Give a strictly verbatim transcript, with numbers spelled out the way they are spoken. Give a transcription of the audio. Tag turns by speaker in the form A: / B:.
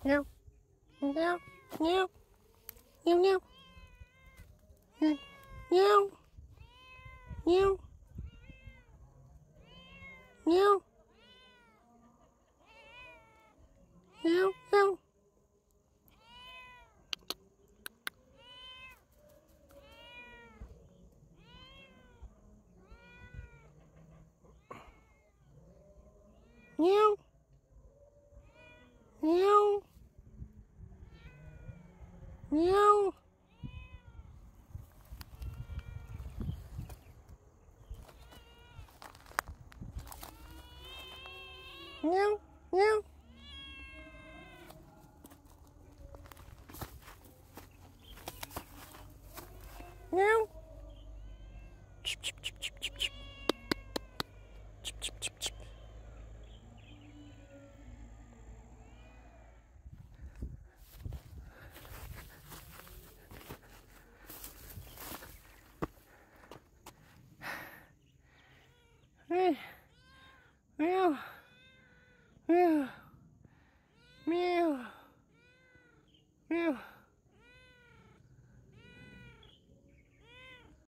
A: Meow. Meow. Meow. Meow. Meow. Meow. Meow. Meow. Meow. Meow. Meow. Meow. Meow. Meow. Meow. Meow. Chip, chip, chip, chip, chip, chip. Chip, chip, chip, chip. Hey. Meow. Meow. Meow. Meow.